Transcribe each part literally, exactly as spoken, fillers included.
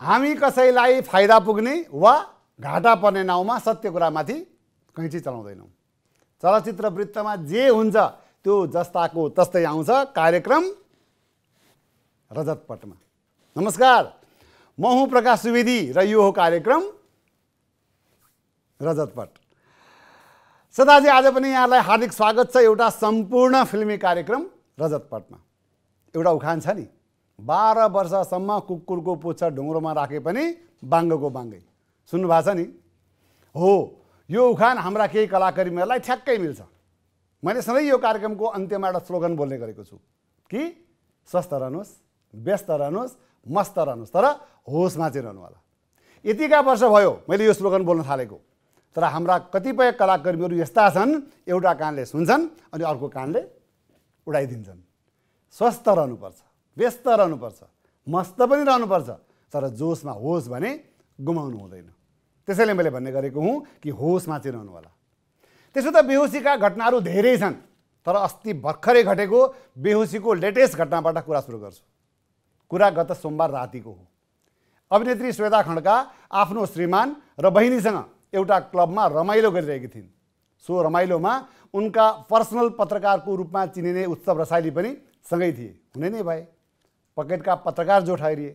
हामी कसैलाई फाइदा पुग्ने वा घाटा पर्ने नाउँमा सत्य कुरामाथि कैँची चलाउँदैनौँ। चलचित्र वृत्तमा जे हुन्छ त्यो जस्ताको तस्तै आउँछ। कार्यक्रम रजतपटमा। नमस्कार, म हुँ प्रकाश सुवेदी र यो हो कार्यक्रम रजतपट। सदाजी, आज पनि यहाँलाई हार्दिक स्वागत छ एउटा सम्पूर्ण फिल्मी कार्यक्रम रजतपटमा। एउटा उखान छ नि, बाह्र वर्षसम्म कुकुरको पुच्छर ढुङ्ग्रोमा राखे पनि बाङ्गोको बाङ्गै। सुन्नु भएको छ नि? हो, यो उखान हाम्रा केही कलाकारीहरूलाई ठ्याक्कै मिल्छ। मैले सधैँ यो कार्यक्रमको अन्त्यमा एउटा स्लोगन बोल्ने गरेको छु कि स्वस्थ रहनुहोस्, व्यस्त रहनुहोस्, मस्त रहनुहोस्, तर होसमा चाहिँ रहनु होला। यतिका वर्ष भयो मैले यो स्लोगन बोल्न थालेको, तर हाम्रा कतिपय कलाकर्मीहरू यस्ता छन्, एउटा कानले सुन्छन् अनि अर्को कानले उडाइदिन्छन्। स्वस्थ रहनुपर्छ, व्यस्त रहनुपर्छ, मस्त पनि रहनुपर्छ, तर जोसमा होस् भने गुमाउनु हुँदैन। त्यसैले मैले भन्ने गरेको हुँ कि होसमा चाहिँ रहनु होला। त्यसो त बेहोसीका घटनाहरू धेरै छन्, तर अस्ति भर्खरै घटेको बेहोसीको लेटेस्ट घटनाबाट कुरा सुरु गर्छु। कुरा गत सोमबार रातिको हो। अभिनेत्री श्वेता खड्का आफ्नो श्रीमान र बहिनीसँग एउटा क्लबमा रमाइलो गरिरहेकी थिइन्। सो रमाइलोमा उनका पर्सनल पत्रकारको रूपमा चिनिने उत्सव रसाइली पनि सँगै थिए। हुने नै भए पकेटका पत्रकार जो ठहरिए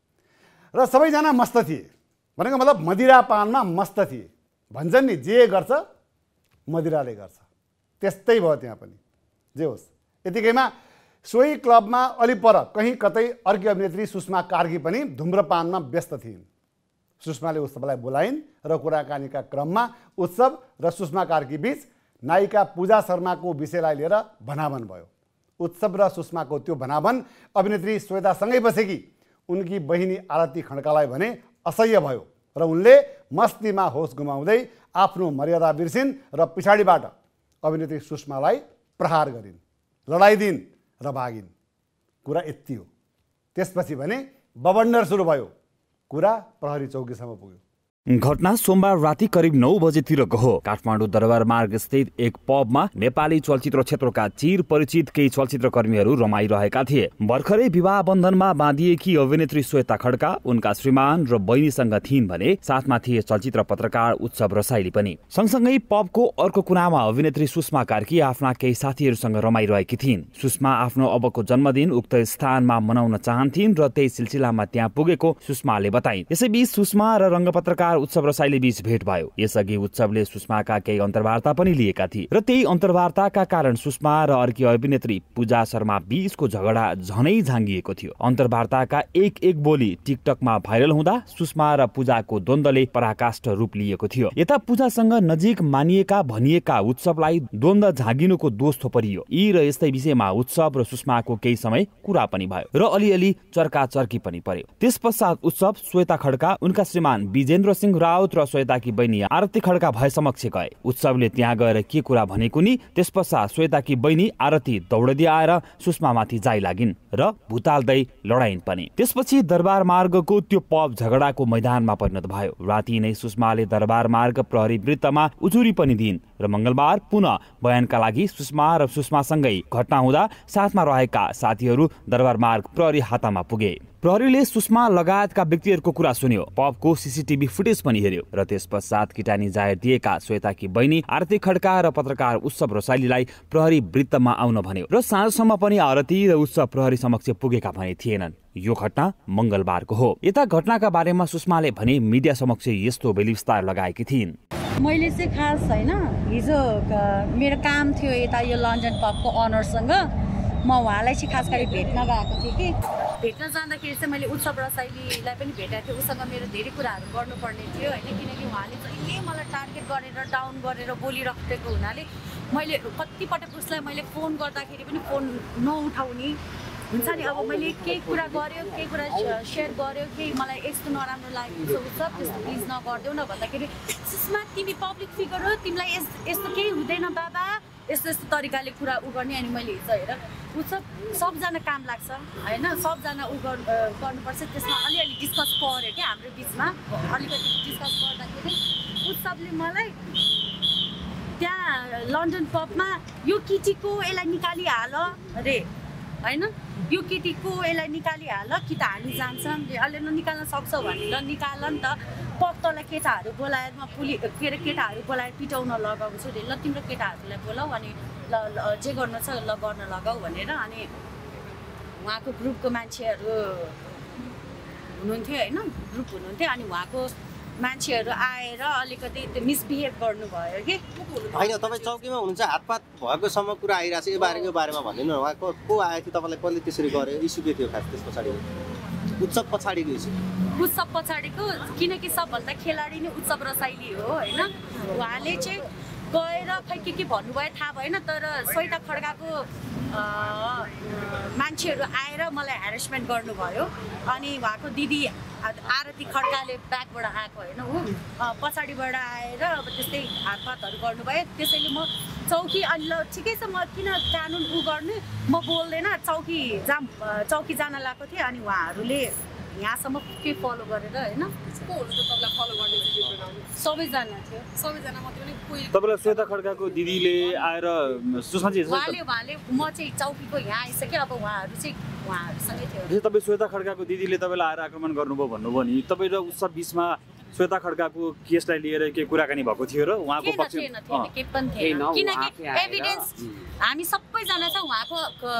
र सबैजना मस्त थिए। भनेको मतलब मदिरा पानमा मस्त थिए। भन्छन् नि, जे गर्छ मदिराले गर्छ, त्यस्तै भयो त्यहाँ पनि। जे होस्, यतिकैमा सोही क्लबमा अलि पर कहीँ कतै अर्की अभिनेत्री सुषमा कार्की पनि धुम्रपानमा व्यस्त थिइन्। सुषमाले उत्सवलाई बोलाइन् र कुराकानीका क्रममा उत्सव र सुषमा कार्की बीच नायिका पूजा शर्माको विषयलाई लिएर भनाभन भयो। उत्सव र सुषमाको त्यो भनाभन अभिनेत्री श्वेतासँगै बसेकी उनकी बहिनी आरती खड्कालाई भने असह्य भयो र उनले मस्तीमा होस गुमाउँदै आफ्नो मर्यादा बिर्सिन् र पछाडिबाट अभिनेत्री सुषमालाई प्रहार गरिन्, लडाइदिन् र भागिन्। कुरा यति हो। त्यसपछि भने बबन्डर सुरु भयो। कुरा प्रहरी चौकीसम्म पुग्यो। घटना सोमबार राति करिब नौ बजेतिरको हो। काठमाडौँ दरबार मार्ग स्थित एक पबमा नेपाली चलचित्र क्षेत्रका चिर परिचित केही चलचित्र कर्मीहरू रमाइरहेका थिए। भर्खरै विवाह बन्धनमा बाँधिएकी अभिनेत्री श्वेता खड्का उनका श्रीमान र बहिनीसँग थिइन् भने साथमा थिए चलचित्र पत्रकार उत्सव रसाइली पनि। सँगसँगै पबको अर्को कुनामा अभिनेत्री सुषमा कार्की आफ्ना केही साथीहरूसँग रमाइरहेकी थिइन्। सुषमा आफ्नो अबको जन्मदिन उक्त स्थानमा मनाउन चाहन्थिन् र त्यही सिलसिलामा त्यहाँ पुगेको सुषमाले बताइन्। यसैबीच सुषमा र रङ्गपत्रकार उत्सव रसाइली बीच भेट भयो। यसअघि उत्सवले सुषमाका केही अन्तर्वार्ता पनि लिएका थिए र त्यही अन्तर्वार्ताका कारण सुषमा र अर्की अभिनेत्री पूजा शर्मा बीचको झगडा झनै झाङ्गिएको थियो। अन्तर्वार्ताका एक एक बोली टिकटकमा भाइरल हुँदा सुषमा र पूजाको द्वन्द्वले पराकाष्ठ रूप लिएको थियो। यता पूजासँग नजिक मानिएका भनिएका उत्सवलाई द्वन्द्व झाँगिनुको दोष थोपरियो। यी र यस्तै विषयमा उत्सव र सुषमाको केही समय कुरा पनि भयो र अलिअलि चर्का चर्की पनि पर्यो। त्यस पश्चात उत्सव श्वेता खड्का, उनका श्रीमान विजेन्द्र सिंह राउत र श्वेताकी बहिनी आरती खड्का भए समक्ष गए। उत्सवले त्यहाँ गएर के कुरा भनेको नि, त्यस पश्चात श्वेताकी बहिनी आरती दौडदी आएर सुषमामाथि जाइ लागिन् र भुताल्दै लडाइन् पनि। त्यसपछि दरबार मार्गको त्यो पब झगडाको मैदानमा परिणत भयो। राति नै सुषमाले दरबार मार्ग प्रहरी वृत्तमा उजुरी पनि दिइन् र मंगलबार पुनः बयानका लागि सुषमा र सुषमासँगै घटना हुँदा साथमा रहेका साथीहरू दरबार मार्ग प्रहरी हातामा पुगे। प्रहरीले सुषमा लगायतका व्यक्तिहरूको कुरा सुन्यो। पबको सीसीटीभी फुटेज पनि हेर्यो र त्यस पश्चात किटानी जाहेर दिएका श्वेताकी बहिनी आरती खड्का र पत्रकार उत्सव रसाइलीलाई प्रहरी वृत्तमा आउन भन्यो र साँझसम्म पनि आरती र उत्सव प्रहरी समक्ष पुगेका भने थिएनन्। यो घटना मंगलबारको हो। यता घटनाका बारेमा सुषमाले भने मिडिया समक्ष यस्तो बेलिस्तार लगाएकी थिइन्। मैले चाहिँ खास हैन, हिजो मेरो काम थियो यता यो लन्डन पबको अनरसँग, म उहाँलाई चाहिँ खास गरी भेट्न गएको थिएँ कि भेट्न जाँदाखेरि चाहिँ मैले उत्सव रसाइलीलाई पनि भेटेको थिएँ। उसँग मेरो धेरै कुराहरू गर्नुपर्ने थियो होइन, किनकि उहाँले जहिले मलाई टार्गेट गरेर डाउन गरेर बोलिरहेको हुनाले मैले कतिपटक उसलाई मैले फोन गर्दाखेरि पनि फोन नउठाउने हुन्छ नि। अब मैले केही कुरा गऱ्यो, केही कुरा सेयर गऱ्यो, केही मलाई यस्तो नराम्रो लाग्यो उत्सव त्यस्तो प्लिज नगरिदेऊ न भन्दाखेरि, सुषमा तिमी पब्लिक फिगर हो, तिमीलाई यस्तो केही हुँदैन बाबा, यस्तो यस्तो तरिकाले कुरा उ गर्ने। अनि मैले हिजो हेर उत्सव सबजना काम लाग्छ होइन, सबजना उ गर्नुपर्छ। त्यसमा अलिअलि डिस्कस गऱ्यो क्या हाम्रो बिचमा, अलिकति डिस्कस गर्दाखेरि उत्सवले मलाई त्यहाँ लन्डन पबमा यो केटीको यसलाई निकालिहाल अरे होइन यो केटीको यसलाई निकालिहाल कि त हामी जान्छन् अहिले ननिकाल्न सक्छौ भनेर निकाल नि त पक्तलाई केटाहरू बोलाएर म पुलि के अरे केटाहरू बोलाएर पिटाउन लगाउँछु अरे ल तिम्रो केटाहरूलाई बोलाऊ अनि ल जे गर्नु छ ल गर्न लगाऊ भनेर अनि उहाँको ग्रुपको मान्छेहरू हुनुहुन्थ्यो होइन ग्रुप हुनुहुन्थ्यो अनि उहाँको मान्छेहरू आएर अलिकति त्यो मिसबिहेभ गर्नुभयो कि होइन तपाईँ चौकीमा हुनुहुन्छ हातपात भएकोसम्म कुरा आइरहेको छ यो बारे यो बारेमा भनिदिनु न उहाँको को आएको थियो तपाईँलाई कसले त्यसरी गर्यो इस्यु के थियो खास त्यस पछाडि उत्सव पछाडिको इस्यु उत्सव पछाडिको किनकि सबभन्दा खेलाडी नै उत्सव रसाइली हो होइन उहाँले चाहिँ गएर खै के के भन्नुभयो थाहा भएन तर स्वेता खड्काको मान्छेहरू आएर मलाई ह्यारेसमेन्ट गर्नुभयो अनि उहाँको दिदी आरती खड्काले ब्याकबाट आएको होइन ऊ पछाडिबाट आएर अब त्यस्तै हातपातहरू गर्नुभयो त्यसैले म चौकी अनि ल ठिकै छ म किन कानुन उ गर्ने म बोल्दैन चौकी जा चौकी जान लागेको थिएँ अनि उहाँहरूले यहाँसम्म के फलो गरेर होइन सबैजना थियो सबैजना मात्रै कोही तपाईँलाई श्वेता खड्काको दिदीले आएर सुषमाजी उहाँले उहाँले म चाहिँ चौकीको यहाँ आइसकेँ अब उहाँहरू चाहिँ उहाँहरूसँगै थियो तपाईँ श्वेता खड्काको दिदीले तपाईँलाई आएर आक्रमण गर्नुभयो भन्नुभयो नि तपाईँ र उत्सव बिचमा श्वेता खड्काको केसलाई लिएर के कुराकानी भएको थियो र उहाँको पक्ष केही पनि थिएन किनकि एभिडेन्स हामी सबैजना छ उहाँको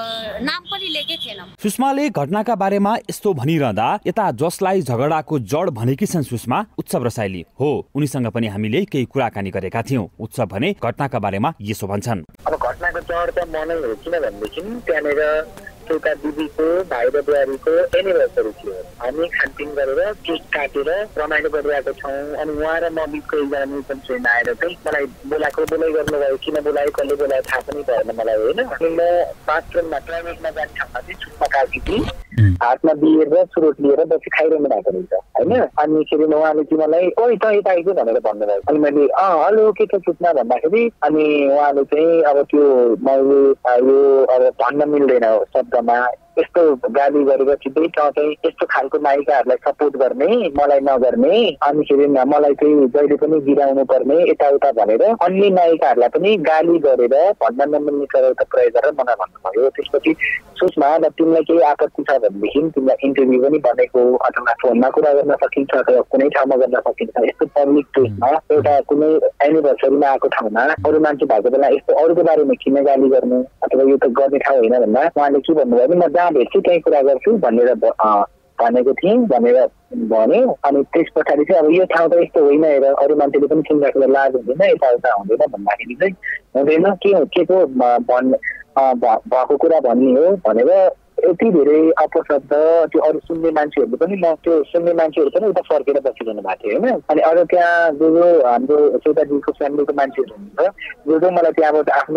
नाम पनि लेखे थिएनौँ सुषमाले घटनाका बारेमा यस्तो भनिरहँदा यता जसलाई झगडाको जड भनेकी छन् सुषमा उत्सव रसाइली हो उनीसँग पनि हामीले केही कुराकानी गरेका थियौँ उत्सव भने घटनाका बारेमा यसो भन्छन् अब घटनाको जड त मनै हो किनभनेदेखि त्यहाँनिर एउटा दिदीको भाइ र बुहारीको एनिभर्सरी थियो हामी खानपिन गरेर केक काटेर रमाइलो गरिरहेको छौँ अनि उहाँ र म बिचको एकजना मिल्छन् फ्रेन्ड आएर चाहिँ मलाई बोलाएको बोलाइ गर्नुभयो किन बोलायो कसले बोलायो थाहा पनि भएन मलाई होइन अनि म बाथरुममा टोयलेटमा जाने ठाउँमा चाहिँ छुट्टा काटेकी हातमा बियर र चुरोट लिएर बसी खाइरहनु भएको रहेछ होइन अनिखेरि उहाँले चाहिँ मलाई ओइ त यता आइज भनेर भन्नुभयो अनि मैले अँ हलो के छ सुत्न भन्दाखेरि अनि उहाँले चाहिँ अब त्यो मैले यो अब भन्न मिल्दैन शब्दमा यस्तो गाली गरेर सिधै चाहिँ यस्तो खालको नायिकाहरूलाई सपोर्ट गर्ने मलाई नगर्ने अनिखेरि मलाई चाहिँ जहिले पनि गिराउनु पर्ने यताउता भनेर अन्य नायिकाहरूलाई पनि गाली गरेर भन्न नमिल्ने शब्द प्रयोग गरेर मलाई भन्नुभयो त्यसपछि सुषमा ल तिमीलाई केही आपत्ति छ भनेदेखि तिमीलाई इन्टरभ्यू पनि भनेको अथवा फोनमा कुरा गर्न सकिन्छ अथवा कुनै ठाउँमा गर्न सकिन्छ यस्तो पब्लिक प्लेसमा एउटा कुनै एनिभर्सरीमा आएको ठाउँमा अरू मान्छे भएको बेला यस्तो अरूको बारेमा किन गाली गर्नु अथवा यो त गर्ने ठाउँ होइन भन्दा उहाँले के भन्नुभयो भने म जहाँ भेट्छु त्यहीँ कुरा गर्छु भनेर भनेको थिएँ भनेर भन्यो अनि त्यस पछाडि चाहिँ अब यो ठाउँ त यस्तो होइन हेर अरू मान्छेले पनि चिन्दाखेरि लाज हुँदैन यताउता हुँदैन भन्दाखेरि चाहिँ हुँदैन के के को भन् भएको कुरा भन्ने हो भनेर यति धेरै अपशब्द त्यो अरू सुन्ने मान्छेहरूले पनि म त्यो सुन्ने मान्छेहरू पनि उता फर्केर बसिरहनु भएको थियो होइन अनि अरू त्यहाँ जो जो हाम्रो श्वेताजीको फ्यामिलीको मान्छेहरू हुनुहुन्छ जो जो मलाई त्यहाँबाट आफ्नो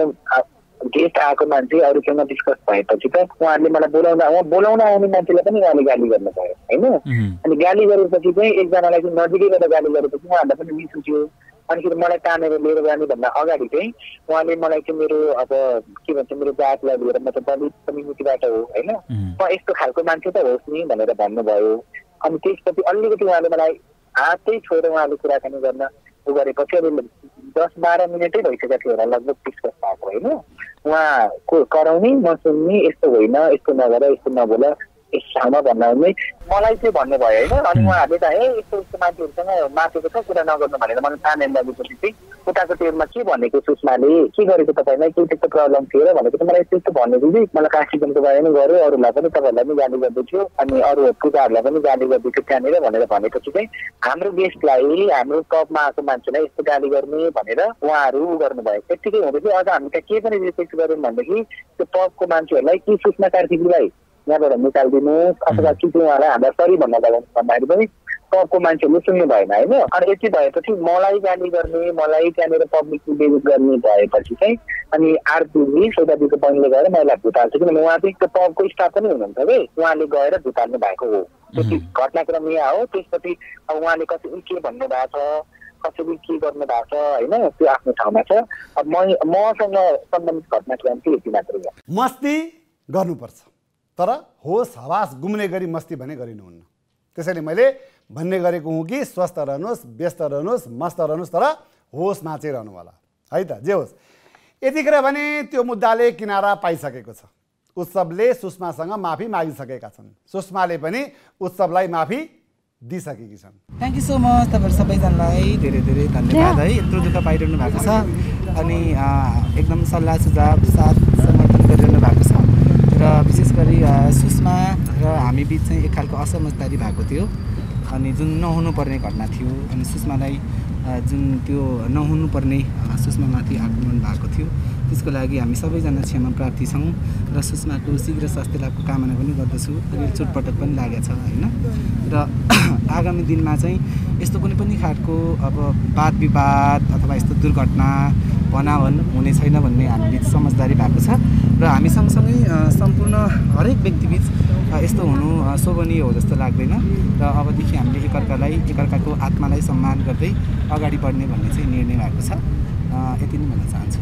गेस्ट आएको मान्छे अरूसँग डिस्कस भएपछि त उहाँहरूले मलाई बोलाउँदा उहाँ बोलाउन आउने मान्छेलाई पनि उहाँले गाली गर्नु भयो होइन अनि गाली गरेपछि चाहिँ एकजनालाई चाहिँ नजिकैबाट गाली गरेपछि उहाँहरूलाई पनि मिस उठ्यो अनिखेरि मलाई तानेर लिएर जाने भन्दा अगाडि चाहिँ उहाँले मलाई चाहिँ मेरो अब के भन्छ मेरो जातलाई लिएर म त दलित कम्युनिटीबाट हो होइन म यस्तो खालको मान्छे त होस् नि भनेर भन्नुभयो अनि त्यसपछि अलिकति उहाँले मलाई हातै छोएर उहाँले कुराकानी गर्न उ गरेपछि अब दस बाह्र मिनटै भइसकेको थियो होला लगभग डिस्कस भएको होइन उहाँको कराउने नसुन्ने यस्तो होइन यस्तो नगर यस्तो नबोल यस ठाउँमा भन्नाले मलाई चाहिँ भन्नुभयो होइन अनि उहाँहरूले त है यस्तो यस्तो मान्छेहरूसँग माथेको छ कुरा नगर्नु भनेर मलाई तानेर लगेपछि चाहिँ उताको टेबलमा के भनेको सुषमाले के गरेको तपाईँलाई के त्यस्तो प्रब्लम थियो र भनेको चाहिँ मलाई त्यस्तो भनेको चाहिँ मलाई काशीगञ्जको बारेमा गऱ्यो अरूलाई पनि तपाईँहरूलाई पनि गाली गर्दैथ्यो अनि अरू पूजाहरूलाई पनि गाली गर्दैथ्यो त्यहाँनिर भनेर भनेपछि चाहिँ हाम्रो गेस्टलाई हाम्रो टपमा आएको मान्छेलाई यस्तो गाली गर्ने भनेर उहाँहरू गर्नुभयो त्यतिकै हुँदै चाहिँ अझ हामी त्यहाँ के पनि रिस्पेक्ट गऱ्यौँ भनेदेखि त्यो टपको मान्छेहरूलाई कि सुषमा कार्कीजीलाई यहाँबाट निकालिदिनुहोस् अथवा कि चाहिँ उहाँलाई हामीलाई सरी भन्न भन्दाखेरि पनि टपको मान्छेहरूले सुन्नु भएन होइन अनि यति भएपछि मलाई गाली गर्ने मलाई त्यहाँनिर पब्लिकली बेइज्जत गर्ने भएपछि चाहिँ अनि आरतीजी श्वेताजीको बहिनीले गएर महिला भुटाल्छ किनभने उहाँ चाहिँ त्यो टपको स्टाफ पनि हुनुहुन्छ कि उहाँले गएर भुटाल्नु भएको हो त्यति घटनाक्रम यहाँ हो त्यसपछि अब उहाँले कसरी के भन्नु भएको छ कसरी के गर्नु भएको छ होइन त्यो आफ्नो ठाउँमा छ अब म मसँग सम्बन्धित घटनाक्रम चाहिँ यति मात्रै हो मस्ती गर्नुपर्छ तर होस हवास गुम्ने गरी मस्ती भने गरिनुहुन्न त्यसैले मैले भन्ने गरेको हुँ कि स्वस्थ रहनुहोस् व्यस्त रहनुहोस् मस्त रहनुहोस् तर होसमा चाहिँ रहनु होला है त जे होस् यतिखेर भने त्यो मुद्दाले किनारा पाइसकेको छ उत्सवले सुषमासँग माफी मागिसकेका छन्। सुषमाले पनि उत्सवलाई माफी दिइसकेकी छन्। थ्याङ्क यू सो मच तपाईँहरू सबैजनालाई धेरै धेरै धन्यवाद है, यत्रो दुःख पाइरहनु भएको छ अनि एकदम सल्लाह सुझाव साथ समर्थन गरिरहनु भएको छ र विशेष गरी सुषमा र हामी बिच चाहिँ एक खालको असमझदारी भएको थियो अनि जुन नहुनुपर्ने घटना थियो अनि सुषमालाई जुन त्यो नहुनुपर्ने सुषमामाथि आक्रमण भएको थियो त्यसको लागि हामी सबैजना क्षमा प्रार्थी छौँ र सुषमाको शीघ्र स्वास्थ्य लाभको कामना पनि गर्दछु। अलि चोटपटक पनि लागेको छ होइन र आगामी दिनमा चाहिँ यस्तो कुनै पनि खालको अब वाद विवाद अथवा यस्तो दुर्घटना बनावन हुने छैन भन्ने हामी बिच समझदारी भएको छ र हामी सँगसँगै सम्पूर्ण हरेक व्यक्तिबिच यस्तो हुनु शोभनीय हो जस्तो लाग्दैन र अबदेखि हामीले एकअर्कालाई एकअर्काको आत्मालाई सम्मान गर्दै अगाडि बढ्ने भन्ने चाहिँ निर्णय भएको छ। यति नै भन्न चाहन्छु।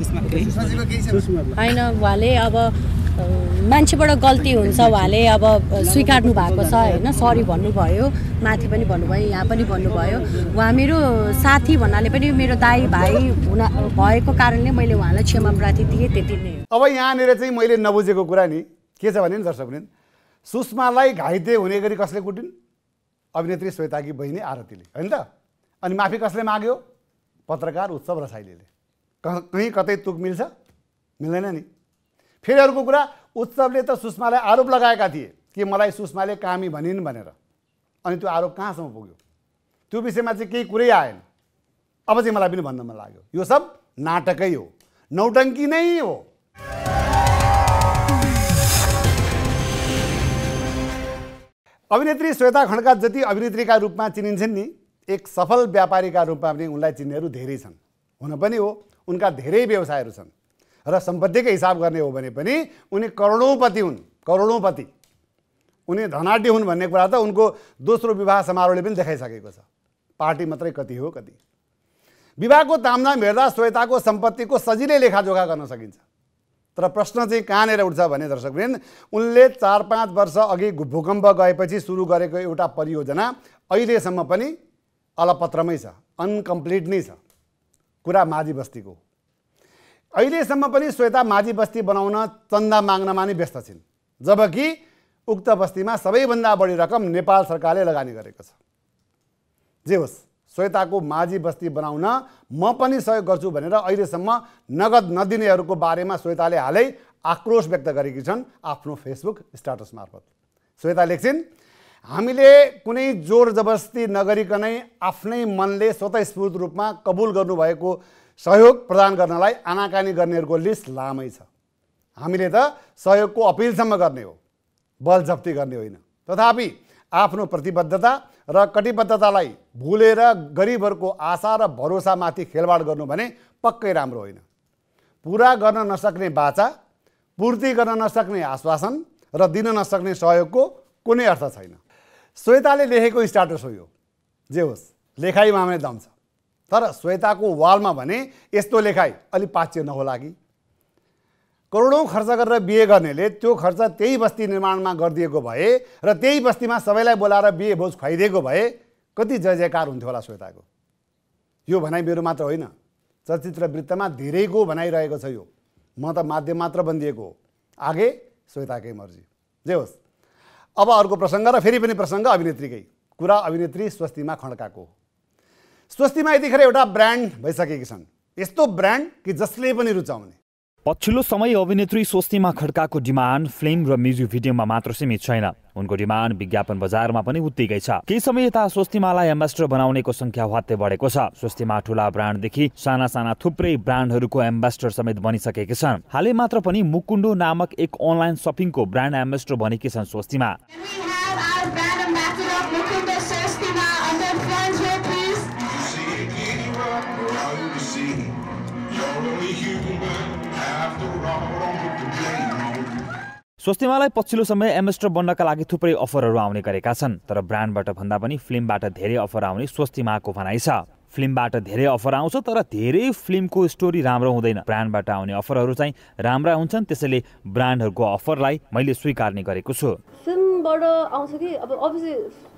होइन उहाँले अब मान्छेबाट गल्ती हुन्छ, उहाँले अब स्वीकार्नु भएको छ होइन, सरी भन्नुभयो, माथि पनि भन्नुभयो, यहाँ पनि भन्नुभयो। उहाँ मेरो साथी भन्नाले पनि मेरो दाइ भाइ हुन भएको कारणले मैले उहाँलाई क्षमा प्रार्थी दिएँ, त्यति नै हो। अब यहाँनिर चाहिँ मैले नबुझेको कुरा नि के छ भने नि दर्शक वृन्द, सुषमालाई घाइते हुने गरी कसले कुटिन्? अभिनेत्री श्वेताकी बहिनी आरतीले, होइन त? अनि माफी कसले माग्यो? पत्रकार उत्सव रसाइलीले। कहीँ कतै तुक मिल्छ? मिल्दैन नि। फेरि अर्को कुरा, उत्सवले त सुषमालाई आरोप लगाएका थिए कि मलाई सुषमाले कामी भनिन् भनेर, अनि त्यो आरोप कहाँसम्म पुग्यो? त्यो विषयमा चाहिँ केही कुरै आएन। अब चाहिँ मलाई पनि भन्न मन लाग्यो, यो सब नाटकै हो, नौटङ्की नै हो। अभिनेत्री श्वेता खड्का जति अभिनेत्रीका रूपमा चिनिन्छन् नि, एक सफल व्यापारीका रूपमा पनि उनलाई चिन्नेहरू धेरै छन्। हुन पनि हो, उनका धेरै व्यवसायहरू छन् र सम्पत्तिकै हिसाब गर्ने हो भने पनि उनी करोडौँपति हुन्, करोडौँपति। उनी धनाढ्य हुन् भन्ने कुरा त उनको दोस्रो विवाह समारोहले पनि देखाइसकेको छ। पार्टी मात्रै कति हो कति। विवाहको तामझाम हेर्दा श्वेताको सम्पत्तिको सजिलै लेखाजोखा गर्न सकिन्छ। तर प्रश्न चाहिँ कहाँनिर उठ्छ भने दर्शकवृन्द, उनले चार पाँच वर्ष अघि भूकम्प गएपछि सुरु गरेको एउटा परियोजना अहिलेसम्म पनि अलपत्रमै छ, अनकम्प्लिट नै छ। कुरा माझी बस्तीको। अहिलेसम्म पनि श्वेता माझी बस्ती बनाउन चन्दा माग्नमा नै व्यस्त छिन्, जबकि उक्त बस्तीमा सबैभन्दा बढी रकम नेपाल सरकारले लगानी गरेको छ। जे होस्, श्वेताको माझी बस्ती बनाउन म पनि सहयोग गर्छु भनेर अहिलेसम्म नगद नदिनेहरूको बारेमा श्वेताले हालै आक्रोश व्यक्त गरेकी छन् आफ्नो फेसबुक स्ट्याटस मार्फत। श्वेता लेख्छिन्, हामीले कुनै जोर जबरजस्ती नगरिकनै आफ्नै मनले स्वतःस्फूर्त रूपमा कबुल गर्नुभएको सहयोग प्रदान गर्नलाई आनाकानी गर्नेहरूको लिस्ट लामै छ। हामीले त सहयोगको अपिलसम्म गर्ने हो, बल जफ्ती गर्ने होइन। तथापि आफ्नो प्रतिबद्धता र कटिबद्धतालाई भुलेर गरिबहरूको आशा र भरोसामाथि खेलवाड गर्नु भने पक्कै राम्रो होइन। पुरा गर्न नसक्ने बाचा, पूर्ति गर्न नसक्ने आश्वासन र दिन नसक्ने सहयोगको कुनै अर्थ छैन। श्वेताले लेखेको स्ट्याटस हो यो। जे होस्, लेखाइमा पनि दम छ। तर श्वेताको वालमा भने यस्तो लेखाइ अलि पाच्य नहोला कि? करोडौँ खर्च गरेर बिहे गर्नेले त्यो खर्च त्यही बस्ती निर्माणमा गरिदिएको भए र त्यही बस्तीमा सबैलाई बोलाएर बिहे भोज खुवाइदिएको भए कति जय जयकार हुन्थ्यो होला श्वेताको। यो भनाइ मेरो मात्र होइन, चलचित्र वृत्तमा धेरैको भनाइरहेको छ। यो म त माध्यम मात्र बनिदिएको हो, आगे श्वेताकै मर्जी। जे होस्, अब अर्को प्रसङ्ग र फेरि पनि प्रसङ्ग अभिनेत्रीकै कुरा। अभिनेत्री स्वस्तिमा खड्काको। स्वस्तिमा यतिखेर एउटा ब्रान्ड भइसकेकी छन्, यस्तो ब्रान्ड कि जसले पनि रुचाउने। पछिल्लो समय अभिनेत्री स्वस्तिमा खड्काको डिमान्ड फिल्म र म्युजिक भिडियोमा मात्र सीमित छैन, उनको डिमान्ड विज्ञापन बजारमा पनि उत्तिकै छ। केही समय यता स्वस्तिमालाई एम्बेसडर बनाउनेको संख्या हत्ते बढेको छ। स्वस्तिमा ठुला ब्रान्डदेखि साना साना थुप्रै ब्रान्डहरूको एम्बेसडर समेत बनिसकेका छन्। हालै मात्र पनि मुकुन्डो नामक एक अनलाइन सपिङको ब्रान्ड एम्बेसडर बनेकी छन् स्वस्तिमा। स्वस्तिमालाई पछिल्लो समय एम्बेसडर बन्नका लागि थुप्रै अफरहरू आउने गरेका छन्, तर ब्रान्डबाट भन्दा पनि फिल्मबाट धेरै अफर आउने स्वस्तिमाको भनाइ छ। फिल्मबाट धेरै अफर आउँछ, तर धेरै फिल्मको स्टोरी राम्रो हुँदैन। ब्रान्डबाट आउने अफरहरू चाहिँ राम्रा हुन्छन्, त्यसैले ब्रान्डहरूको अफरलाई मैले स्वीकार्ने गरेको छु। फिल्मबाट आउँछ कि अब अभियसली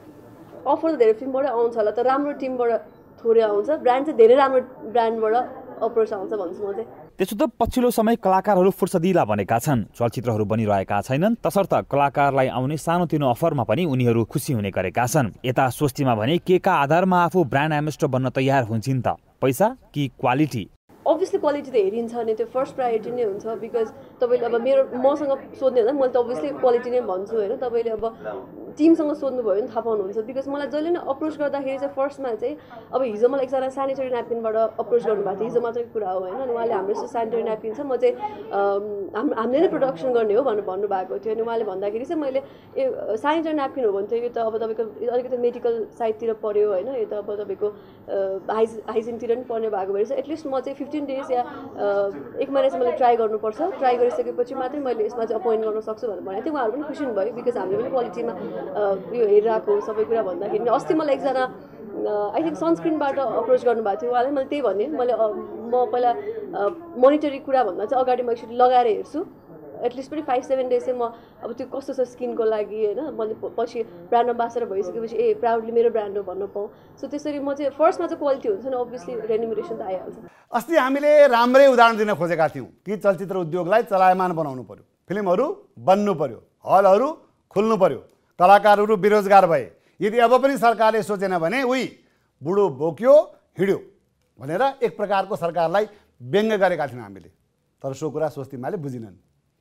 अफर त धेरै फिल्मबाट आउँछ होला, तर राम्रो टिमबाट थोरै आउँछ। ब्रान्ड चाहिँ धेरै राम्रो ब्रान्डबाट अप्रोच आउँछ भन्छु म चाहिँ। त्यसो त पछिल्लो समय कलाकारहरू फुर्सदिला बनेका छन्, चलचित्रहरू बनिरहेका छैनन्, तसर्थ कलाकारलाई आउने सानोतिनो अफरमा पनि उनीहरू खुसी हुने गरेका छन्। यता स्वस्तिमा भने के का आधारमा आफू ब्रान्ड एम्बेसडर बन्न तयार हुन्छन् त, पैसा कि क्वालिटी? अभियसली क्वालिटी त हेरिन्छ नि, त्यो फर्स्ट प्रायोरिटी नै हुन्छ। बिकज तपाईँले अब मेरो मसँग सोध्ने हुँदा मैले त अभियसली क्वालिटी नै भन्छु होइन। तपाईँले अब टिमसँग सोध्नुभयो भने थाहा पाउनुहुन्छ। बिकज मलाई जहिले नै अप्रोच गर्दाखेरि चाहिँ फर्स्टमा चाहिँ अब हिजो मलाई एकजना सेनिटरी न्यापकिनबाट अप्रोच गर्नुभएको थियो, हिजो मात्रै कुरा हो होइन। अनि उहाँले हाम्रो यस्तो सेनिटरी न्यापकिन छ, म चाहिँ हाम हामीले नै प्रडक्सन गर्ने हो भनेर भन्नुभएको थियो। अनि उहाँले भन्दाखेरि चाहिँ मैले ए सेनिटरी न्यापकिन हो भने त यो त अब तपाईँको अलिकति मेडिकल साइडतिर पऱ्यो होइन, यो त अब तपाईँको हाइज हाइजिनतिर पनि पर्ने भएको भएर चाहिँ एटलिस्ट म चाहिँ फिफ्टिन डेज या एक महिना चाहिँ मैले ट्राई गर्नुपर्छ, ट्राई गरिसकेपछि मात्रै मैले यसमा चाहिँ अपोइन्ट गर्न सक्छु भनेर भनेको थिएँ। उहाँहरू पनि खुसी हुनुभयो बिकज हामीले पनि क्वालिटीमा यो हेरिरहेको सबै कुरा भन्दाखेरि अस्ति मलाई एकजना आई थिङ्क सनस्क्रिनबाट अप्रोच गर्नुभएको थियो। उहाँले मैले त्यही भने मैले म पहिला मोनिटरी कुरा भन्दा चाहिँ अगाडि म एकचोटि लगाएर हेर्छु, एटलिस्ट पनि फाइभ सेभेन डेज चाहिँ म अब त्यो कस्तो छ स्किनको लागि होइन, मैले पछि ब्रान्ड एम्बेसडर भइसकेपछि ए प्राउडली मेरो ब्रान्ड हो भन्न पाऊँ। सो त्यसरी म चाहिँ फर्स्टमा चाहिँ क्वालिटी हुन्छ नि, अभियसली रेन्युमरेसन त आइहाल्छ। अस्ति हामीले राम्रै उदाहरण दिन खोजेका थियौँ कि चलचित्र उद्योगलाई चलायमान बनाउनु पर्यो, फिल्महरू बन्नु पर्यो, हलहरू खुल्नु पर्यो, कलाकारहरू बेरोजगार भए। यदि अब पनि सरकारले सोचेन भने उही बुढो बोक्यो हिँड्यो भनेर एक प्रकारको सरकारलाई व्यङ्ग्य गरेका थियौँ हामीले। तर सो कुरा स्वस्तिमाले बुझिनन्।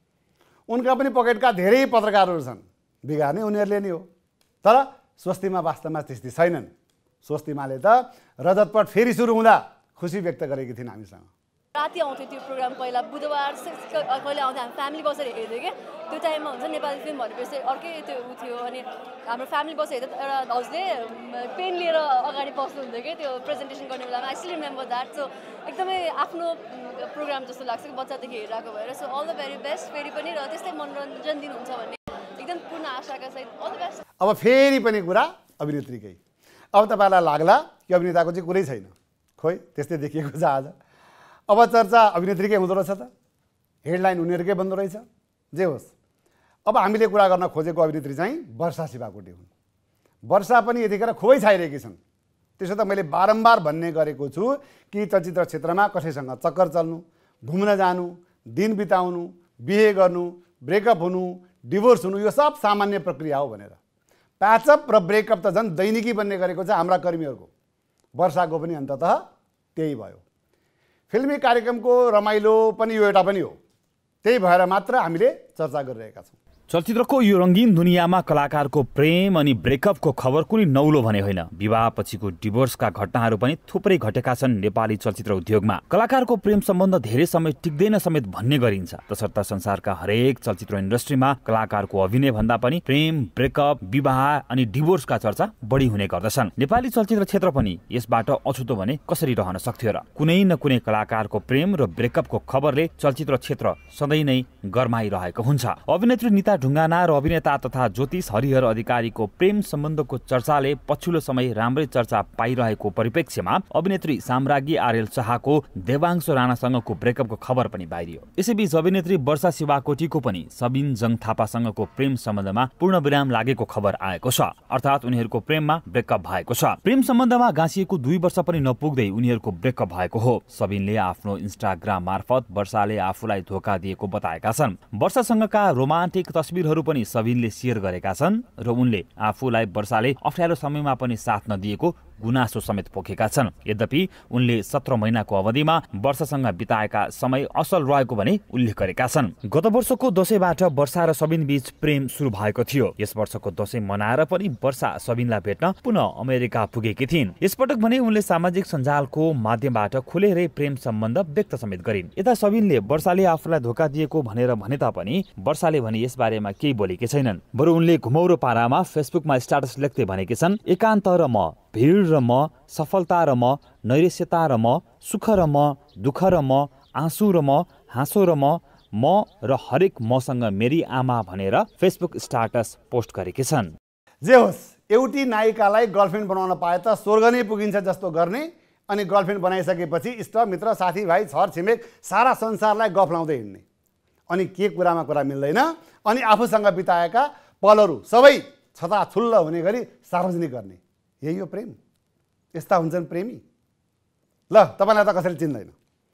उनका पनि पकेटका धेरै पत्रकारहरू छन्, बिगार्ने उनीहरूले नै हो। तर स्वस्तिमा वास्तवमा त्यस्तै छैनन्। स्वस्तिमाले त रजतपट फेरि सुरु हुँदा खुसी व्यक्त गरेकी थिइन् हामीसँग। राति आउँथ्यो त्यो प्रोग्राम, पहिला बुधबार कहिले आउँथ्यो, हामी फ्यामिली बसेर हेर्थ्यो कि त्यो टाइममा हुन्छ नेपाली फिल्म भनेपछि अर्कै त्यो उ थियो। अनि हाम्रो फ्यामिली बसेर हेर्दा एउटा हाउसले पेन लिएर अगाडि बस्नुहुन्थ्यो कि त्यो प्रेजेन्टेसन गर्ने बेलामा। I still remember that. So एकदमै आफ्नो प्रोग्राम जस्तो लाग्छ कि बच्चादेखि हेरिरहेको भएर। So all the very best फेरि पनि, र त्यस्तै मनोरञ्जन दिनुहुन्छ भन्ने एकदम पूर्ण आशाका सहित अल द बेस्ट। अब फेरि पनि कुरा अभिनेत्रीकै। अब तपाईँलाई लाग्ला कि अभिनेताको चाहिँ कुरै छैन, खोइ त्यस्तै देखिएको छ आज। अब चर्चा अभिनेत्रीकै हुँदो रहेछ त, हेडलाइन उनीहरूकै बन्दो रहेछ। जे होस्, अब हामीले कुरा गर्न खोजेको अभिनेत्री चाहिँ वर्षा शिवाकोटी हुन्। वर्षा पनि यतिखेर खुबै छाइरहेकी छन्। त्यसो त मैले बारम्बार भन्ने गरेको छु कि चलचित्र क्षेत्रमा कसैसँग चक्कर चल्नु, घुम्न जानु, दिन बिताउनु, बिहे गर्नु, ब्रेकअप हुनु, डिभोर्स हुनु यो सब सामान्य प्रक्रिया हो भनेर। प्याचअप र ब्रेकअप त झन् दैनिकी बन्ने गरेको छ हाम्रा कर्मीहरूको। वर्षाको पनि अन्ततः त्यही भयो। फिल्मी कार्यक्रमको रमाइलो पनि यो एउटा पनि हो। त्यही भएर मात्र हामीले चर्चा गरिरहेका छौँ। चलचित्रको यो रंगीन दुनियाँमा कलाकारको प्रेम अनि ब्रेकअपको खबर कुनै नौलो भने होइन। विवाहपछिको डिभोर्सका घटनाहरू पनि थुप्रै घटेका छन् नेपाली चलचित्र उद्योगमा। कलाकारको प्रेम सम्बन्ध धेरै समय टिक्दैन समेत भन्ने गरिन्छ। तसर्थ संसारका हरेक चलचित्र इन्डस्ट्रीमा कलाकारको अभिनय भन्दा पनि प्रेम, ब्रेकअप, विवाह अनि डिभोर्सका चर्चा बढी हुने गर्दछन्। नेपाली चलचित्र क्षेत्र पनि यसबाट अछुतो भने कसरी रहन सक्थ्यो र? कुनै न कुनै कलाकारको प्रेम र ब्रेकअपको खबरले चलचित्र क्षेत्र सधैँ नै गरमाइरहेको हुन्छ। अभिनेत्री निता ढुङ्गाना र अभिनेता तथा ज्योतिष हरिहर अधिकारीको प्रेम सम्बन्धको चर्चाले पछिल्लो समय राम्रै चर्चा पाइरहेको परिप्रेक्ष्यमा अभिनेत्री साम्राज्ञी आर्यल शाहको देवांश राणासँगको ब्रेकअपको खबर पनि बाहिरियो। यसैबीच अभिनेत्री वर्षा शिवाकोटीको पनि सबिन जङ थापासँगको प्रेम सम्बन्धमा पूर्णविराम लागेको खबर आएको छ। अर्थात् उनीहरूको प्रेममा ब्रेकअप भएको छ। प्रेम सम्बन्धमा गाँसिएको दुई वर्ष पनि नपुग्दै उनीहरूको ब्रेकअप भएको हो। सबिनले आफ्नो इन्स्टाग्राम मार्फत वर्षाले आफूलाई धोका दिएको बताएका छन्। वर्षासँगका रोमान्टिक तस्बिरहरू पनि सबिनले सेयर गरेका छन् र उनले आफूलाई वर्षाले अप्ठ्यारो समयमा पनि साथ नदिएको गुनासो समेत पोखेका छन्। यद्यपि उनले सत्र महिनाको अवधिमा वर्षासँग बिताएका समय असल रहेको भने उल्लेख गरेका छन्। गत वर्षको दशैंबाट वर्षा र सबिन बीच प्रेम सुरु भएको थियो। यस वर्षको दशैं मनाएर पनि वर्षा सबिनलाई भेट्न पुनः अमेरिका पुगेकी थिइन्। यसपटक भने उनले सामाजिक सञ्जालको माध्यमबाट खुलेरै प्रेम सम्बन्ध व्यक्त समेत गरिन्। यता सबिनले वर्षाले आफूलाई धोका दिएको भनेर भने तापनि वर्षाले भने यसबारेमा केही बोलेकी छैनन्। बरु उनले घुमौरो पारामा फेसबुकमा स्ट्याटस लेख्दै भनेकी छन्, एकान्त र म, भीड र म, सफलता र म, नैराश्यता र म, सुख र म, दुःख र म, आँसु र म, हाँसो र म, म र हरेक मसँग मेरी आमा भनेर फेसबुक स्ट्याटस पोस्ट गरेकी छन्। जे होस्, एउटी नायिकालाई गर्लफ्रेन्ड बनाउन पाए त स्वर्ग नै पुगिन्छ जस्तो गर्ने अनि गर्लफ्रेन्ड बनाइसकेपछि इष्टमित्र साथीभाइ छर छिमेक सारा संसारलाई गफ लाउँदै हिँड्ने, अनि के कुरामा कुरा मिल्दैन अनि आफूसँग बिताएका पलहरू सबै छताछुल्ल हुने गरी सार्वजनिक गर्ने, यही हो प्रेम? यस्ता हुन्छन् प्रेमी? ल, तपाईँलाई त कसैले चिन्दैन,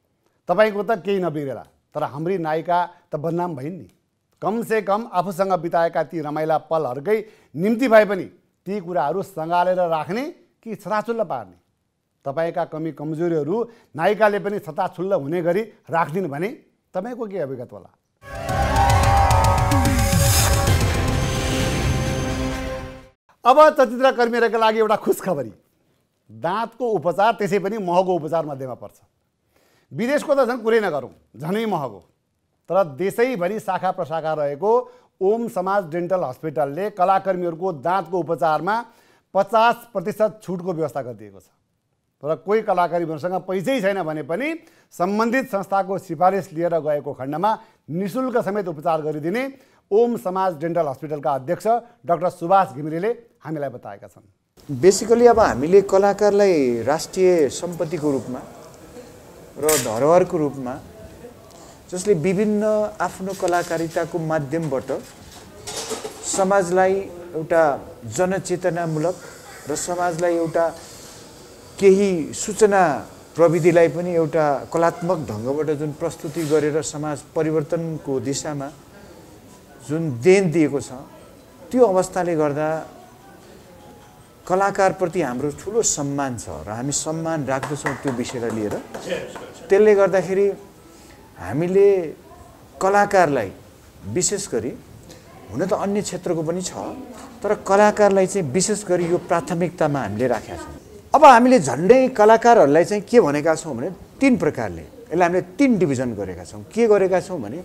तपाईँको त केही नबिग्रेला, तर हाम्री नायिका त बदनाम भइन् नि। कमसे कम आफूसँग बिताएका ती रमाइला पलहरूकै निम्ति भए पनि ती कुराहरू सँगालेर राख्ने कि छताछुल्ल पार्ने? तपाईँका कमी कमजोरीहरू नायिकाले पनि छताछुल्ल हुने गरी राख्दिन् भने तपाईँको के अभिगत होला? अब चलचित्रकर्मीहरूका लागि एउटा खुसखबरी। दाँतको उपचार त्यसै पनि महँगो उपचार मध्येमा पर्छ। विदेशको त झन् कुरै नगरौँ, झनै महँगो। तर देशैभरि शाखा प्रशाखा रहेको ओम समाज डेन्टल हस्पिटलले कलाकर्मीहरूको दाँतको उपचारमा पचास प्रतिशत छुटको व्यवस्था गरिदिएको छ। तर कोही कलाकारीहरूसँग पैसै छैन भने पनि सम्बन्धित संस्थाको सिफारिस लिएर गएको खण्डमा निःशुल्क समेत उपचार गरिदिने ओम समाज डेन्टल हस्पिटलका अध्यक्ष डाक्टर सुभाष घिमिरेले हामीलाई बताएका छन्। बेसिकली अब हामीले कलाकारलाई राष्ट्रिय सम्पत्तिको रूपमा र धरोहरको रूपमा, जसले विभिन्न आफ्नो कलाकारिताको माध्यमबाट समाजलाई एउटा जनचेतनामूलक र समाजलाई एउटा केही सूचना प्रविधिलाई पनि एउटा कलात्मक ढङ्गबाट जुन प्रस्तुति गरेर समाज परिवर्तनको दिशामा जुन देन दिएको छ, त्यो अवस्थाले गर्दा कलाकारप्रति हाम्रो ठुलो सम्मान छ र हामी सम्मान राख्दछौँ त्यो विषयलाई लिएर। त्यसले गर्दाखेरि हामीले कलाकारलाई विशेष गरी, हुन त अन्य क्षेत्रको पनि छ, तर कलाकारलाई चाहिँ विशेष गरी यो प्राथमिकतामा हामीले राखेका छौँ। अब हामीले झन्डै कलाकारहरूलाई चाहिँ के भनेका छौँ भने तीन प्रकारले, यसलाई हामीले तीन डिभिजन गरेका छौँ। के गरेका छौँ भने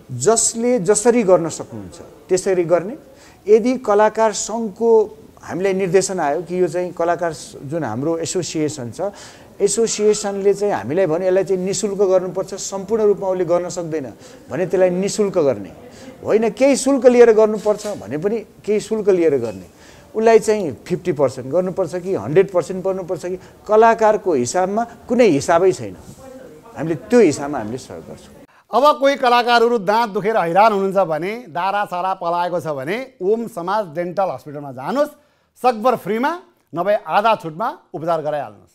जसले जसरी गर्न सक्नुहुन्छ त्यसरी गर्ने। यदि कलाकार सङ्घको हामीलाई निर्देशन आयो कि यो चाहिँ कलाकार जुन हाम्रो एसोसिएसन छ, एसोसिएसनले चाहिँ हामीलाई भने यसलाई चाहिँ निःशुल्क गर्नुपर्छ, सम्पूर्ण रूपमा उसले गर्न सक्दैन भने त्यसलाई निःशुल्क गर्ने होइन, केही शुल्क लिएर गर्नुपर्छ भने पनि केही शुल्क लिएर गर्ने। उसलाई चाहिँ फिफ्टी पर्सेन्ट गर्नुपर्छ कि हन्ड्रेड पर्सेन्ट पर्नुपर्छ कि कलाकारको हिसाबमा कुनै हिसाबै छैन। हामीले त्यो हिसाबमा हामीले सहयोग गर्छौँ। अब कोही कलाकारहरू दाँत दुखेर हैरान हुनुहुन्छ भने, दारा सारा पलाएको छ भने ओम समाज डेन्टल हस्पिटलमा जानुहोस्, सकभर फ्रीमा नभए आधा छुटमा उपचार गराइहाल्नुहोस्।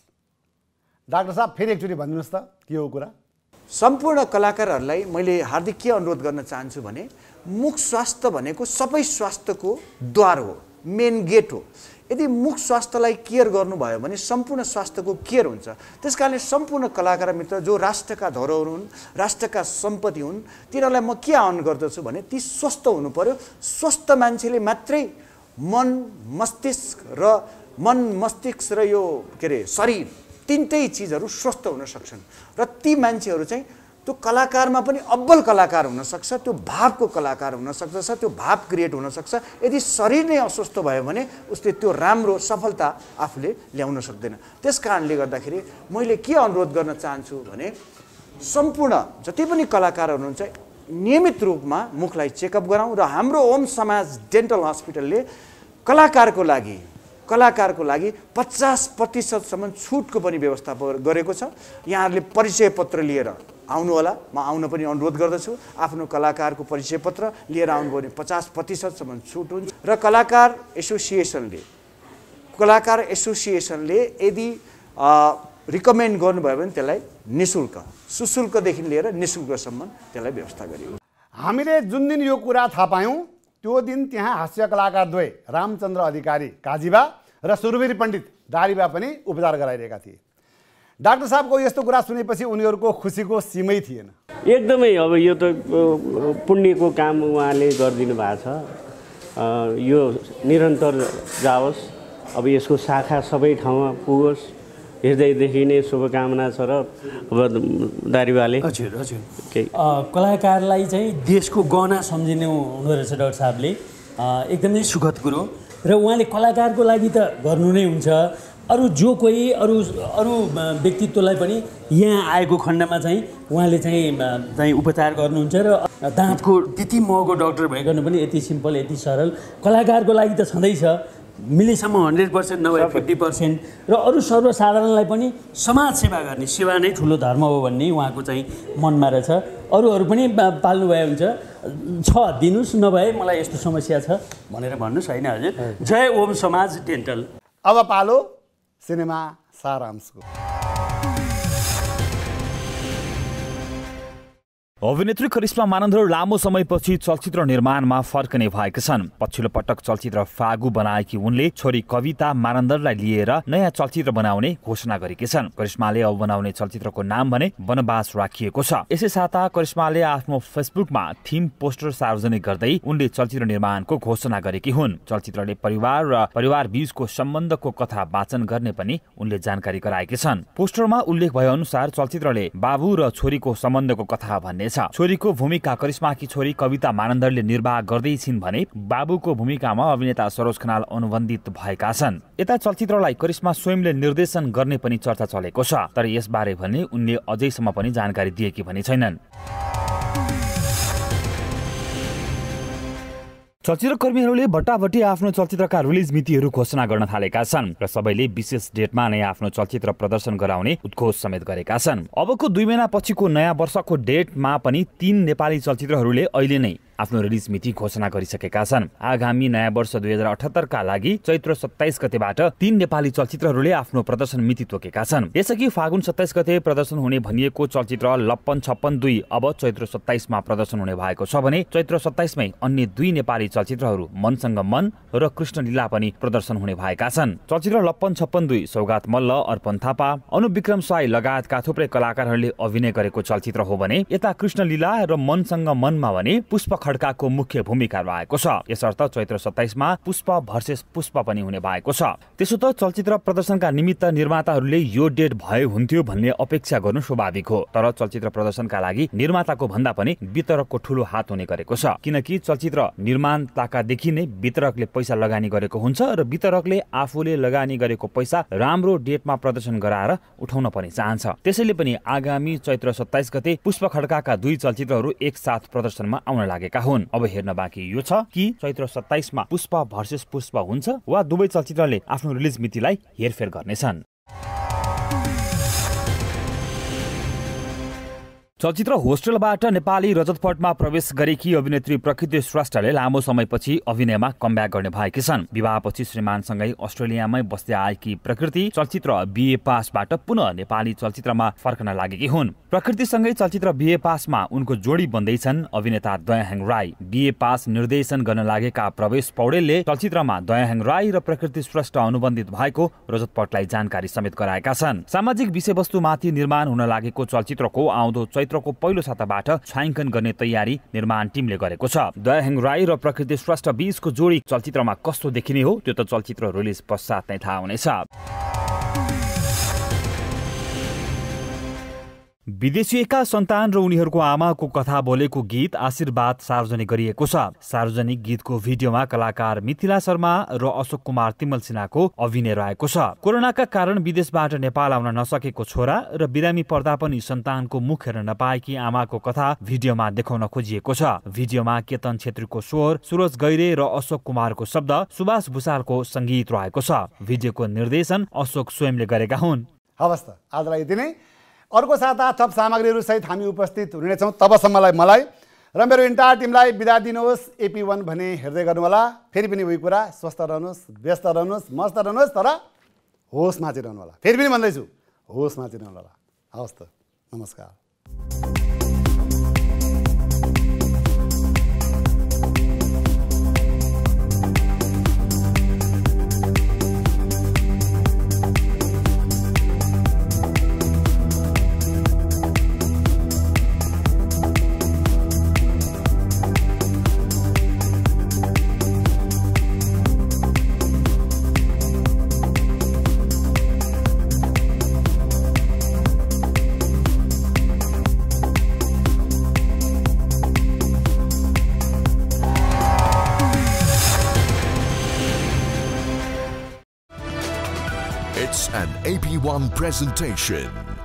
डाक्टर साहब फेरि एकचोटि भनिदिनुहोस् त के हो कुरा? सम्पूर्ण कलाकारहरूलाई मैले हार्दिक के अनुरोध गर्न चाहन्छु भने मुख स्वास्थ्य भनेको सबै स्वास्थ्यको द्वार हो, मेन गेट हो। यदि मुख स्वास्थ्यलाई केयर गर्नुभयो भने सम्पूर्ण स्वास्थ्यको केयर हुन्छ। त्यस कारणले सम्पूर्ण कलाकार मित्र जो राष्ट्रका धरोहर हुन्, राष्ट्रका सम्पत्ति हुन्, तिनीहरूलाई म के आह्वान गर्दछु भने ती स्वस्थ हुनु पर्यो। स्वस्थ मान्छेले मात्रै मन मस्तिष्क र मन मस्तिष्क र यो के अरे शरीर तिनटै चिजहरू स्वस्थ हुन सक्छन्। र ती मान्छेहरू चाहिँ त्यो कलाकारमा पनि अब्बल कलाकार हुनसक्छ, त्यो भावको कलाकार हुनसक्छ, त्यो भाव क्रिएट हुनसक्छ। यदि शरीर नै अस्वस्थ भयो भने उसले त्यो राम्रो सफलता आफूले ल्याउन सक्दैन। त्यस कारणले गर्दाखेरि मैले के अनुरोध गर्न चाहन्छु भने सम्पूर्ण जति पनि कलाकारहरू हुनुहुन्छ नियमित रूपमा मुखलाई चेकअप गराउँ। र हाम्रो ओम समाज डेन्टल हस्पिटलले कलाकारको लागि कलाकारको लागि पचास प्रतिशतसम्म छुटको पनि व्यवस्था गरेको छ। यहाँहरूले परिचय पत्र लिएर आउनु होला, म आउन पनि अनुरोध गर्दछु। आफ्नो कलाकारको परिचय पत्र लिएर आउनुभयो भने पचास प्रतिशतसम्म छुट हुन्छ। र कलाकार एसोसिएसनले कलाकार एसोसिएसनले यदि रिकमेन्ड गर्नुभयो भने त्यसलाई निःशुल्क, सुशुल्कदेखि लिएर निःशुल्कसम्म त्यसलाई व्यवस्था गरियो। हामीले जुन दिन यो कुरा थाहा पायौँ त्यो दिन त्यहाँ हास्य कलाकार द्वय रामचन्द्र अधिकारी काजीबा र सुरवीर पण्डित दारीबा पनि उपचार गराइरहेका थिए। डाक्टर साहबको यस्तो कुरा सुनेपछि उनीहरूको खुसीको सीमै थिएन। एकदमै अब यो त पुण्यको काम उहाँले गरिदिनु भएको छ, यो निरन्तर जाओस्। अब यसको शाखा सबै ठाउँमा पुगोस्, हृदयदेखि नै शुभकामना छ। र अब दारीबाले हजुर हजुर कलाकारलाई चाहिँ देशको गहना सम्झिनु हुँदो रहेछ डाक्टर साहबले, एकदमै सुखद कुरो। र उहाँले कलाकारको लागि त गर्नु नै हुन्छ, अरू जो कोही अरू अरू व्यक्तित्वलाई पनि यहाँ आएको खण्डमा चाहिँ उहाँले चाहिँ चाहिँ उपचार गर्नुहुन्छ। र दाँतको त्यति महँगो डक्टर भइकन पनि यति सिम्पल यति सरल कलाकारको लागि त छँदैछ। मिलेसम्म हन्ड्रेड पर्सेन्ट नभए फिफ्टी पर्सेन्ट। र अरू सर्वसाधारणलाई पनि समाज सेवा गर्ने सेवा नै ठुलो धर्म हो भन्ने उहाँको चाहिँ मनमा रहेछ। अरूहरू पनि पाल्नु भए हुन्छ, छ दिनुहोस्, नभए मलाई यस्तो समस्या छ भनेर भन्नुहोस् होइन हजुर। जय ओम समाज डेन्टल। अब पालो सिनेमा सारांशको। अभिनेत्री करिश्मा मानन्दर लामो समयपछि चलचित्र निर्माणमा फर्कने भएका छन्। पछिल्लो पटक चलचित्र फागु बनाएकी उनले छोरी कविता मानन्दरलाई लिएर नयाँ चलचित्र बनाउने घोषणा गरेकी छन्। करिश्माले अब बनाउने चलचित्रको नाम भने वनवास राखिएको छ। यसै साता करिश्माले आफ्नो फेसबुकमा थीम पोस्टर सार्वजनिक गर्दै उनले चलचित्र निर्माणको घोषणा गरेकी हुन्। चलचित्रले परिवार र परिवार बीचको सम्बन्धको कथा वाचन गर्ने पनि उनले जानकारी गराएकी छन्। पोस्टरमा उल्लेख भए अनुसार चलचित्रले बाबु र छोरीको सम्बन्धको कथा भन्ने छ। छोरीको भूमिका करिश्माकी छोरी कविता मानन्दरले निर्वाह गर्दैछिन् भने बाबुको भूमिकामा अभिनेता सरोज खनाल अनुबन्धित भएका छन्। यता चलचित्रलाई करिश्मा स्वयंले निर्देशन गर्ने पनि चर्चा चलेको छ। तर यसबारे भने उनले अझैसम्म पनि जानकारी दिएकी पनि छैनन्। चलचित्र कर्मीहरूले भट्टाभट्टी आफ्नो चलचित्रका रिलिज मितिहरू घोषणा गर्न थालेका छन् र सबैले विशेष डेटमा नै आफ्नो चलचित्र प्रदर्शन गराउने उद्घोष समेत गरेका छन्। अबको दुई महिना पछिको नयाँ वर्षको डेटमा पनि तीन नेपाली चलचित्रहरूले अहिले नै आफ्नो रिलिज मिति घोषणा गरिसकेका छन्। आगामी नयाँ वर्ष दुई हजार अठहत्तरका लागि चैत्र सत्ताइस गतेबाट तीन नेपाली चलचित्रहरूले आफ्नो प्रदर्शन मिति तोकेका छन्। यसअघि फागुन सत्ताइस गते प्रदर्शन हुने भनिएको चलचित्र लप्पन छप्पन दुई अब चैत्र सत्ताइसमा प्रदर्शन हुने भएको छ भने चैत्र सत्ताइसमै अन्य दुई नेपाली चलचित्रहरू मनसँग मन र कृष्णलीला पनि प्रदर्शन हुने भएका छन्। चलचित्र लप्पन छप्पन दुई सौगात मल्ल, अर्पण थापा, अनुविक्रम साई लगायतका थुप्रै कलाकारहरूले अभिनय गरेको चलचित्र हो भने यता कृष्णलीला र मनसँग मनमा भने पुष्प खड्काको मुख्य भूमिका रहेको छ। यसर्थ चैत्र सत्ताइसमा पुष्प भर्सेस पुष्प पनि हुने भएको छ। त्यसो त चलचित्र प्रदर्शनका निमित्त निर्माताहरूले यो डेट भए हुन्थ्यो भन्ने अपेक्षा गर्नु स्वाभाविक हो। तर चलचित्र प्रदर्शनका लागि निर्माताको भन्दा पनि वितरकको ठूलो हात हुने गरेको छ। किनकि चलचित्र निर्माताकादेखि नै वितरकले पैसा लगानी गरेको हुन्छ र वितरकले आफूले लगानी गरेको पैसा राम्रो डेटमा प्रदर्शन गराएर उठाउन पनि चाहन्छ। त्यसैले पनि आगामी चैत्र सत्ताइस गते पुष्प खड्काका दुई चलचित्रहरू एकसाथ प्रदर्शनमा आउन लागेका हुन्। अब हेर्न बाँकी यो छ कि चैत्र सत्ताइसमा पुष्प भर्सेस पुष्प हुन्छ वा दुवै चलचित्रले आफ्नो रिलिज मितिलाई हेरफेर गर्नेछन्। चलचित्र होस्टेलबाट नेपाली रजतपटमा प्रवेश गरेकी अभिनेत्री प्रकृति श्रेष्ठले लामो समयपछि अभिनयमा कमब्याक गर्ने भएकी छन्। विवाहपछि श्रीमानसँगै अस्ट्रेलियामै बस्दै आएकी प्रकृति चलचित्र बिए पासबाट पुनः नेपाली चलचित्रमा फर्कन लागेकी हुन्। प्रकृतिसँगै चलचित्र बिए पासमा उनको जोडी बन्दैछन् अभिनेता दयाहाङ राई। बिए पास निर्देशन गर्न लागेका प्रवेश पौडेलले चलचित्रमा दयाहाङ राई र प्रकृति श्रेष्ठ अनुबन्धित भएको रजतपटलाई जानकारी समेत गराएका छन्। सामाजिक विषयवस्तुमाथि निर्माण हुन लागेको चलचित्रको आउँदो चैत्रको पहिलो साताबाट छायाङ्कन गर्ने तयारी निर्माण टिमले गरेको छ। दयाहाङ राई र प्रकृति श्रेष्ठ बीचको जोडी चलचित्रमा कस्तो देखिने हो त्यो त चलचित्र रिलिज पश्चात नै थाहा हुनेछ। विदेशिएका सन्तान र उनीहरूको आमाको कथा बोलेको गीत आशीर्वाद सार्वजनिक गरिएको छ। सार्वजनिक गीतको भिडियोमा कलाकार मिथिला शर्मा र अशोक कुमार तिमल सिन्हाको अभिनय रहेको छ। कोरोनाका कारण विदेशबाट नेपाल आउन नसकेको छोरा र बिरामी पर्दा पनि सन्तानको मुख हेर्न नपाएकी आमाको कथा भिडियोमा देखाउन खोजिएको छ। भिडियोमा केतन छेत्रीको स्वर, सुरज गैरे र अशोक कुमारको शब्द, सुभाष भुसालको संगीत रहेको छ। भिडियोको निर्देशन अशोक स्वयंले गरेका हुन्। हवस् त, आजलाई यति नै। अर्को साता थप सामग्रीहरू सहित हामी उपस्थित हुनेछौँ। तबसम्मलाई मलाई र मेरो इन्टायर टिमलाई बिदा दिनुहोस्। एपी वान भने हेर्दै गर्नुहोला। फेरि पनि उही कुरा, स्वस्थ रहनुहोस्, व्यस्त रहनुहोस्, मस्त रहनुहोस्, तर होसमा चाहिँ रहनुहोला। फेरि पनि भन्दैछु, होसमा चाहिँ रहनुहोला। हवस् त, नमस्कार। It's an A P one presentation.